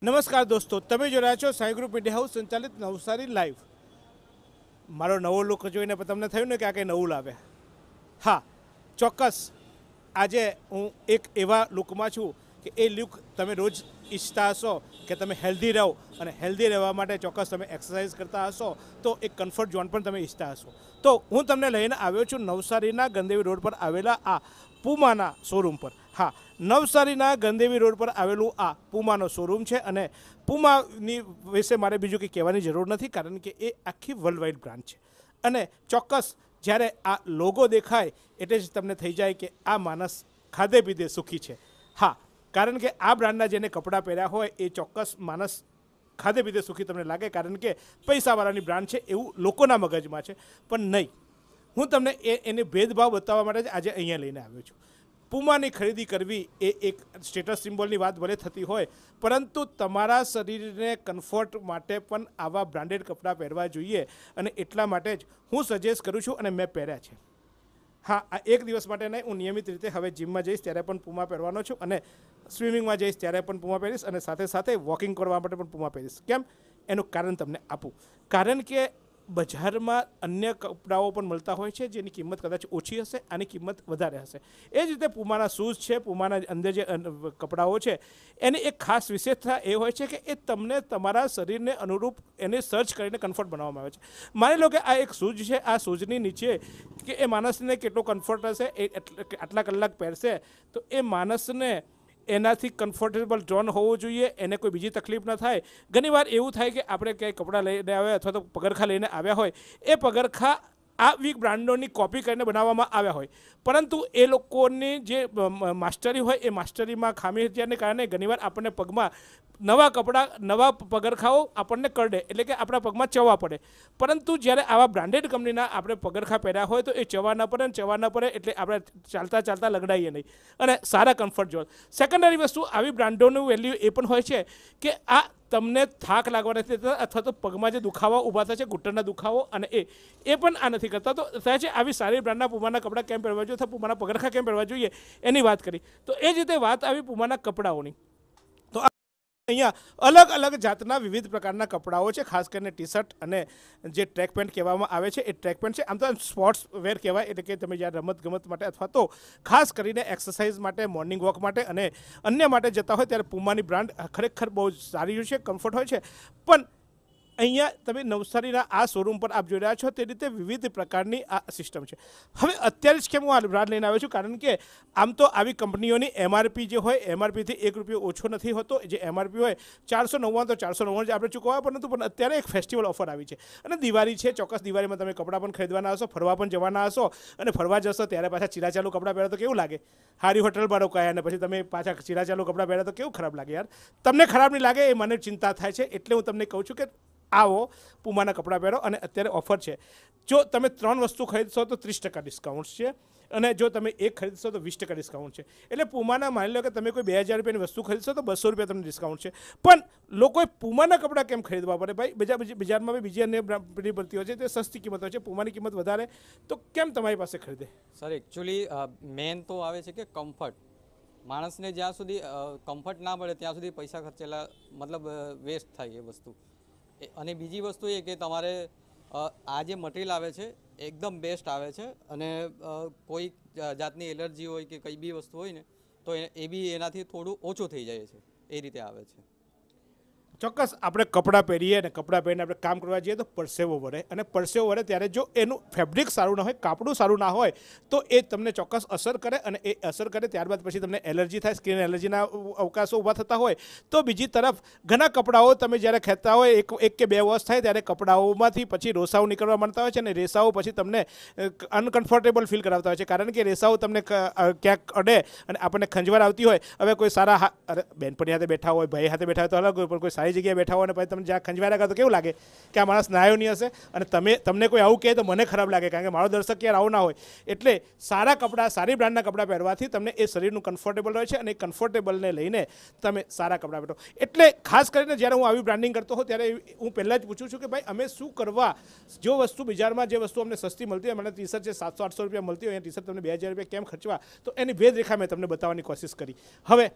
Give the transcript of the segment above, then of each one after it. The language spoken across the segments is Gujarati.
નમસ્કાર દોસ્તો, તમે જોઈ રહ્યા છો સાઈ ગ્રુપ મીડિયા હાઉસ સંચાલિત નવસારી લાઈવ. મારો નવો લુક જોઈને તમને થયું ને કે આ કંઈ નવું લાવે. હા, ચોક્કસ આજે હું એક એવા લુકમાં છું કે એ લુક તમે રોજ ઈચ્છતા હશો કે તમે હેલ્ધી રહો, અને હેલ્ધી રહેવા માટે ચોક્કસ તમે એક્સરસાઇઝ કરતા હશો તો એક કમ્ફર્ટ ઝોન પણ તમે ઈચ્છતા હશો. તો હું તમને લઈને આવ્યો છું નવસારીના ગંદેવી રોડ પર આવેલા આ પુમાના શોરૂમ પર. હા, નવસારીના ગંદેવી રોડ પર આવેલું આ પુમાનો શોરૂમ છે, અને પુમાની વિશે મારે બીજું કંઈ કહેવાની જરૂર નથી, કારણ કે એ આખી વર્લ્ડ વાઇડ બ્રાન્ડ છે. અને ચોક્કસ જ્યારે આ લોગો દેખાય એટલે જ તમને થઈ જાય કે આ માણસ ખાધે પીધે સુખી છે. હા, કારણ કે આ બ્રાન્ડના જેને કપડાં પહેર્યા હોય એ ચોક્કસ માણસ ખાધે પીધે સુખી તમને લાગે, કારણ કે પૈસાવાળાની બ્રાન્ડ છે એવું લોકોના મગજમાં છે. પણ નહીં, હું તમને એને ભેદભાવ બતાવવા માટે જ આજે અહીંયા લઈને આવ્યો છું. પુમાની ખરીદી કરવી એ એક સ્ટેટસ સિમ્બોલની વાત ભલે થતી હોય, પરંતુ તમારા શરીરને કમ્ફર્ટ માટે પણ આવા બ્રાન્ડેડ કપડાં પહેરવા જોઈએ, અને એટલા માટે જ હું સજેસ્ટ કરું છું અને મેં પહેર્યા છે. હા, આ એક દિવસ માટે નહીં, હું નિયમિત રીતે હવે જીમમાં જઈશ ત્યારે પણ પુમા પહેરવાનો છું, અને સ્વિમિંગમાં જઈશ ત્યારે પણ પુમા પહેરીશ, અને સાથે સાથે વોકિંગ કરવા માટે પણ પુમા પહેરીશ. કેમ? એનું કારણ તમને આપું. કારણ કે બજારમાં અન્ય કપડાઓ પણ મળતા હોય છે જેની કિંમત કદાચ ઓછી હશે, આની કિંમત વધારે હશે. એ જ રીતે પુમાના શૂઝ છે, પુમાના અંદર જે કપડાઓ છે, એની એક ખાસ વિશેષતા એ હોય છે કે એ તમને તમારા શરીરને અનુરૂપ એને સર્ચ કરીને કમ્ફર્ટ બનાવવામાં આવે છે. માની લો કે આ એક શૂઝ છે, આ શૂઝની નીચે કે એ માણસને કેટલો કમ્ફર્ટ હશે, એ આટલા કલાક પહેરશે તો એ માણસને એનાથી કમ્ફર્ટેબલ ઝોન હોવું જોઈએ, એને કોઈ બીજી તકલીફ ન થાય. ઘણીવાર એવું થાય કે આપણે ક્યાંય કપડાં લઈને આવ્યા અથવા તો પગરખા લઈને આવ્યા હોય, એ પગરખા આવી બ્રાન્ડોની કોપી કરીને બનાવવામાં આવ્યા હોય, પરંતુ એ લોકોની જે માસ્ટરી હોય એ માસ્ટરીમાં ખામી હોવાને કારણે ઘણીવાર આપણને પગમાં નવા કપડાં, નવા પગરખાઓ આપણને કરડે, એટલે કે આપણા પગમાં ચવા પડે. પરંતુ જ્યારે આવા બ્રાન્ડેડ કંપનીના આપણે પગરખા પહેર્યા હોય તો એ ચવા ન પડે, ચવા ન પડે એટલે આપણે ચાલતા ચાલતા લગડાઈએ નહીં, અને સારા કમ્ફર્ટ ઝોન. સેકન્ડરી વસ્તુ, આવી બ્રાન્ડોનું વેલ્યુ એ પણ હોય છે કે આ તમને થાક લાગવા નથી દેતા, અથવા તો પગમાં જે દુખાવા ઊભા થાય છે, ઘૂંટણના દુખાવો, અને એ પણ આ નથી કરતા. તો થાય છે આવી સારી બ્રાન્ડના પુમાના કપડાં કેમ પહેરવા જોઈએ, અથવા પુમાના પગરખા કેમ પહેરવા જોઈએ, એની વાત કરી. તો એ જ રીતે વાત આવી પુમાના કપડાઓની. તો અહીંયા અલગ અલગ જાતના વિવિધ પ્રકારના કપડાઓ છે, ખાસ કરીને ટી શર્ટ અને જે ટ્રેક પેન્ટ કહેવામાં આવે છે એ ટ્રેક પેન્ટ છે. આમ તો સ્પોર્ટ્સ વેર કહેવાય, એટલે કે તમે જ્યારે રમત ગમત માટે અથવા તો ખાસ કરીને એક્સરસાઇઝ માટે, મોર્નિંગ વોક માટે અને અન્ય માટે જતા હોય ત્યારે પુમાની બ્રાન્ડ ખરેખર બહુ સારી હોય છે, કમ્ફર્ટ હોય છે. પણ અહીંયા તમે નવસારીના આ શોરૂમ પર આપ જોઈ રહ્યા છો તે રીતે વિવિધ પ્રકારની આ સિસ્ટમ છે. હવે અત્યારે જ કેમ હું આ બ્રાન્ડ લઈને આવ્યો છું, કારણ કે આમ તો આવી કંપનીઓની એમઆરપી જે હોય, એમઆરપીથી ₹1 ઓછો નથી હોતો. જે એમઆરપી હોય 499 તો 499 જ આપણે ચૂકવવા, પરંતુ અત્યારે એક ફેસ્ટિવલ ઓફર આવી છે, અને દિવાળી છે. ચોક્કસ દિવાળીમાં તમે કપડાં પણ ખરીદવાના હશો, ફરવા પણ જવાના હશો, અને ફરવા જશો ત્યારે પાછા ચીરાચાલુ કપડાં પહેરો તો કેવું લાગે? સારી હોટલમાં રોકાયા અને પછી તમે પાછા ચીરાચાલુ કપડાં પહેરો તો કેવું ખરાબ લાગે યાર? તમને ખરાબ નહીં લાગે એ મને ચિંતા થાય છે, એટલે હું તમને કહું છું કે આવો પુમાના કપડાં પહેરો. અને અત્યારે ઓફર છે, જો તમે 3 વસ્તુ ખરીદશો તો 30% ડિસ્કાઉન્ટ છે, અને જો તમે એક ખરીદશો તો 20% ડિસ્કાઉન્ટ છે. એટલે પુમાના માની લો કે તમે કોઈ ₹2000ની વસ્તુ ખરીદશો તો ₹200 તમને ડિસ્કાઉન્ટ છે. પણ લોકોએ પુમાના કપડાં કેમ ખરીદવા પડે? ભાઈ બજારમાં બીજી અન્ય બ્રાન્ડની પડતી હોય છે, તે સસ્તી કિંમત હોય છે, પુમાની કિંમત વધારે, તો કેમ તમારી પાસે ખરીદે? સર, એકચ્યુઅલી મેન તો આવે છે કે કમ્ફર્ટ. માણસને જ્યાં સુધી કમ્ફર્ટ ના મળે ત્યાં સુધી પૈસા ખર્ચેલા મતલબ વેસ્ટ થાય એ વસ્તુ. અને બીજી વસ્તુ એ કે તમારે આ જે મટીરિયલ આવે છે એકદમ બેસ્ટ આવે છે, અને કોઈ જાતની એલર્જી હોય કે કંઈ બી વસ્તુ હોય ને તો એ બી એનાથી થોડું ઓછું થઈ જાય છે, એ રીતે આવે છે. ચોક્કસ આપણે કપડાં પહેરીએ અને કપડાં પહેરીને આપણે કામ કરવા જઈએ તો પરસેવો વળે, અને પરસેવો વળે ત્યારે જો એનું ફેબ્રિક સારું ના હોય, કાપડું સારું ના હોય, તો એ તમને ચોક્કસ અસર કરે, અને એ અસર કરે ત્યારબાદ પછી તમને એલર્જી થાય, સ્કિન એલર્જીના અવકાશો ઊભા થતા હોય. તો બીજી તરફ ઘણા કપડાઓ તમે જ્યારે ખેંચતા હોય, એક કે બે વોશ થાય ત્યારે કપડાઓમાંથી પછી રેસાઓ નીકળવા માંડતા હોય છે, અને રેસાઓ પછી તમને અનકમ્ફર્ટેબલ ફીલ કરાવતા હોય છે, કારણ કે રેસાઓ તમને ક્યાંક અડે અને આપણને ખંજવાર આવતી હોય. હવે કોઈ સારા બેનપણી હાથે બેઠા હોય, ભાઈ હાથે બેઠા હોય તો અલગ હોય, પણ કોઈ સારી જગ્યાએ બેઠા હોય અને પછી તમે જ્યાં ખંજવારા કરો તો કેવું લાગે કે આ માણસ નાયો નહીં હશે, અને તમને કોઈ આવું કહે તો મને ખરાબ લાગે, કારણ કે મારો દર્શક યાર આવું ના હોય. એટલે સારા કપડાં, સારી બ્રાન્ડના કપડાં પહેરવાથી તમને એ શરીરનું કમ્ફર્ટેબલ રહે છે, અને એ કમ્ફર્ટેબલને લઈને તમે સારા કપડાં પહેરો. એટલે ખાસ કરીને જ્યારે હું આવી બ્રાન્ડિંગ કરતો હોઉં ત્યારે હું પહેલાં જ પૂછું છું કે ભાઈ અમે શું કરવા? જો વસ્તુ બજારમાં જે વસ્તુ અમને સસ્તી મળતી હોય, મને ટી શર્ટ છે ₹700-800 મળતી હોય, એ ટી શર્ટ તમને ₹2000 કેમ ખર્ચવા? તો એની ભેદરેખા મેં તમને બતાવવાની કોશિશ કરી. હવે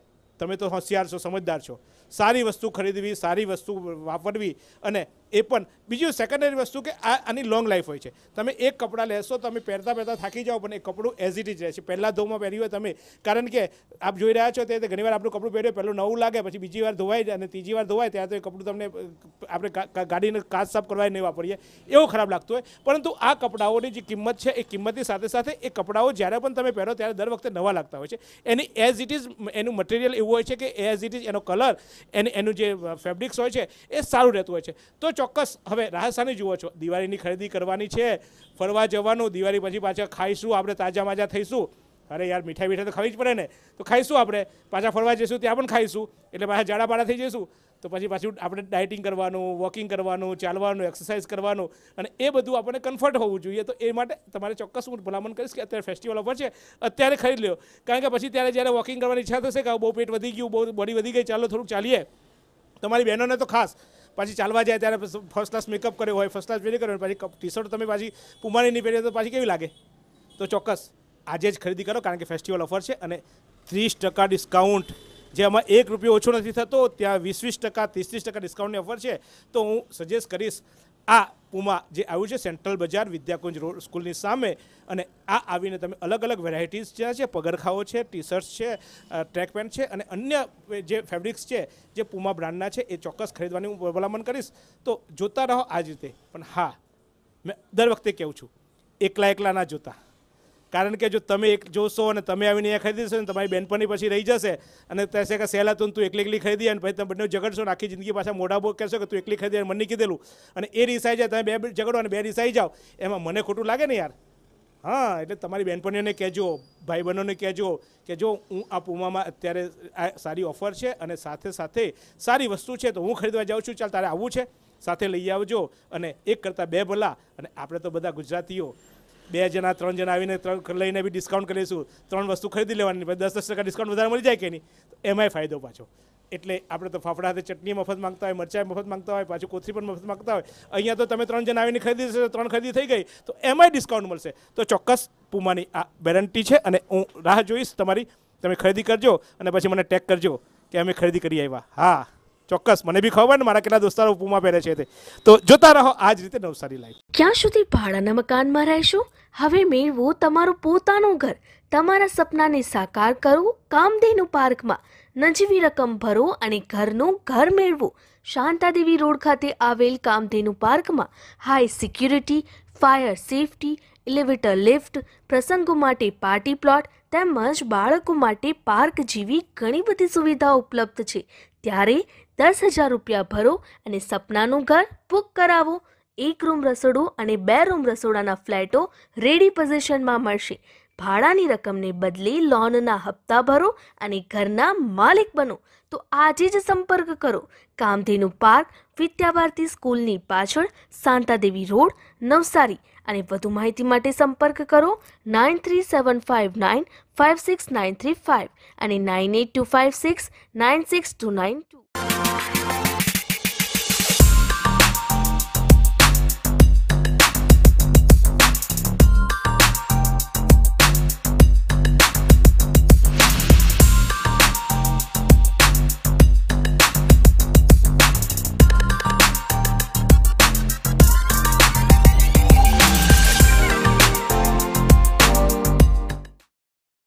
તમે તો હોશિયાર છો, સમજદાર છો. સારી વસ્તુ ખરીદવી, સારી વસ્તુ વાપરવી, અને એ પણ બીજું સેકન્ડરી વસ્તુ કે આની લોંગ લાઈફ હોય છે. તમે એક કપડાં લેશો, તમે પહેરતા પહેરતા થાકી જાઓ, પણ એ કપડું એઝ ઇટ ઇઝ રહે છે. પહેલાં ધોમાં પહેર્યું હોય તમે, કારણ કે આપ જોઈ રહ્યા છો તે ઘણીવાર આપણું કપડું પહેર્યું પહેલું નવું લાગે, પછી બીજી વાર ધોવાય જાય અને ત્રીજી વાર ધોવાય ત્યારે તો એ કપડું તમને આપણે ગાડીને કાચ સાફ કરવા નહીં વાપરીએ એવું ખરાબ લાગતું હોય. પરંતુ આ કપડાઓની જે કિંમત છે એ કિંમતની સાથે સાથે એ કપડાઓ જ્યારે પણ તમે પહેરો ત્યારે દર વખતે નવા લાગતા હોય છે. એની એઝ ઇટ ઇઝ એનું મટીરિયલ એવું હોય છે કે એઝ ઇટ ઇઝ એનો કલર, એનું જે ફેબ્રિક્સ હોય છે એ સારું રહેતું હોય છે. તો ચોક્કસ હવે રાહ સાની જુઓ છો? દિવાળીની ખરીદી કરવાની છે, ફરવા જવાનું, દિવાળી પછી પાછા ખાઈશું, આપણે તાજા માજા થઈશું. અરે યાર, મીઠાઈ તો ખાવી જ પડે ને, તો ખાઈશું, આપણે પાછા ફરવા જઈશું ત્યાં પણ ખાઈશું, એટલે પાછા જાડા પાડા થઈ જઈશું. તો પછી પાછું આપણે ડાયટિંગ કરવાનું, વોકિંગ કરવાનું, ચાલવાનું, એક્સરસાઇઝ કરવાનું, અને એ બધું આપણને કમ્ફર્ટ હોવું જોઈએ. તો એ માટે તમારે ચોક્કસ હું ભલામણ કરીશ કે અત્યારે ફેસ્ટિવલ ઓફર છે, અત્યારે ખરીદ લો. કારણ કે પછી ત્યારે જ્યારે વોકિંગ કરવાની ઈચ્છા થશે કે બહુ પેટ વધી ગયું, બહુ બોડી વધી ગઈ, ચાલો થોડુંક ચાલીએ. તમારી બહેનોને તો ખાસ પાછી ચાલવા જાય ત્યારે ફર્સ્ટ ક્લાસ મેકઅપ કર્યો હોય, ફર્સ્ટ ક્લાસ પહેરી કર્યો હોય, પછી ટી શર્ટ તમે પાછી પુમાની નહીં પહેરી તો પાછી કેવી લાગે? તો ચોક્કસ આજે જ ખરીદી કરો, કારણ કે ફેસ્ટિવલ ઓફર છે અને 30% ડિસ્કાઉન્ટ. જે આમાં ₹1 ઓછો નથી થતો, ત્યાં 20% 30% ડિસ્કાઉન્ટની ઓફર છે. તો હું સજેસ્ટ કરીશ આ પુમા જે આવ્યું છે સેન્ટ્રલ બજાર વિદ્યાકુંજ રોડ સ્કૂલની સામે, અને આ આવીને તમે અલગ અલગ વેરાયટીઝ જ્યાં છે, પગરખાઓ છે, ટી શર્ટ્સ છે, ટ્રેક પેન્ટ છે, અને અન્ય જે ફેબ્રિક્સ છે જે પુમા બ્રાન્ડના છે એ ચોક્કસ ખરીદવાની હું ભલામણ કરીશ. તો જોતા રહો આ જ રીતે. પણ હા, મેં દર વખતે કહું છું, એકલા ના જોતા. કારણ કે જો તમે એક જોશો અને તમે આવીને અહીંયા ખરીદીશો ને તમારી બેનપણી પછી રહી જશે અને કહેશે કે સહેલા તું એકલી ખરીદી, અને પછી તમે બંને ઝઘડશો ને આખી જિંદગી પાછા મોઢા બોલ કહેશો કે તું એકલી ખરીદી અને મને કીધેલું, અને એ રીસાઈ જાય, તમે બે ઝઘડો અને બે રીસાઈ જાઓ, એમાં મને ખોટું લાગે ને યાર. હા, એટલે તમારી બહેનપણીઓને કહેજો, ભાઈ બહેનોને કહેજો કે જો હું આ પુમામાં અત્યારે આ સારી ઓફર છે અને સાથે સાથે સારી વસ્તુ છે, તો હું ખરીદવા જાઉં છું, ચાલ તારે આવવું છે સાથે લઈ આવજો. અને એક કરતાં બે ભલા. અને આપણે તો બધા ગુજરાતીઓ 2 જણા 3 જણા આવીને લઈને બી ડિસ્કાઉન્ટ કરીશું, 3 વસ્તુ ખરીદી લેવાની, 10% ડિસ્કાઉન્ટ વધારે મળી જાય કે નહીં, તો એમાંય ફાયદો પાછો. એટલે આપણે તો ફાફડા સાથે ચટણી મફત માંગતા હોય, મરચાં મફત માંગતા હોય, પાછું કોથળી પણ મફત માંગતા હોય. અહીંયા તો તમે 3 જણા આવીને ખરીદી દેશો, 3 ખરીદી થઈ ગઈ, તો એમાંય ડિસ્કાઉન્ટ મળશે. તો ચોક્કસ પુમાની આ ગેરંટી છે, અને હું રાહ જોઈશ તમારી. તમે ખરીદી કરજો અને પછી મને ટેગ કરજો કે અમે ખરીદી કરી આવ્યા. હા ચોક્કસ, મને બી ખબર ને મારા કેટલા દોસ્તારો પુમા પહેરે છે તે. તો જોતા રહો આ જ રીતે નવસારી લાઈવ. ક્યાં સુધી ભાડાના મકાનમાં રહેશો? હવે મેળવો તમારું પોતાનું ઘર. તમારા સપનાને સાકાર કરો કામધેનુ પાર્કમાં. નજીવી રકમ ભરો અને ઘરનું ઘર મેળવો. શાંતાદેવી રોડ ખાતે આવેલ કામધેનુ પાર્કમાં high security, fire safety, elevator lift, પ્રસંગો માટે પાર્ટી પ્લોટ તેમજ બાળકો માટે પાર્ક જેવી ઘણી બધી સુવિધાઓ ઉપલબ્ધ છે. ત્યારે ₹10,000 ભરો અને સપનાનું ઘર બુક કરાવો. 1 રૂમ રસોડું અને 2 રૂમ રસોડાના ફ્લેટો રેડી પોઝિશનમાં મળશે. ભાડાની રકમને બદલે લોનના હપ્તા ભરો અને ઘરના માલિક બનો. તો આજે જ સંપર્ક કરો. કામધેનુ પાર્ક, વિદ્યાભારતી સ્કૂલની પાછળ, શાંતાદેવી રોડ, નવસારી. અને વધુ માહિતી માટે સંપર્ક કરો 9375956935 અને 9825696292.